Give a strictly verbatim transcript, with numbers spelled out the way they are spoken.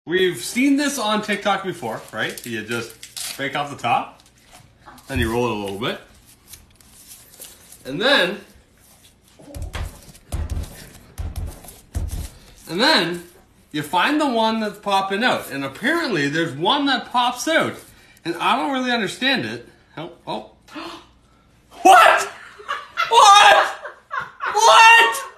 We've seen this on TikTok before, right? You just break off the top, then you roll it a little bit. And then, and then you find the one that's popping out. And apparently there's one that pops out. And I don't really understand it. Oh, oh. What? What? What?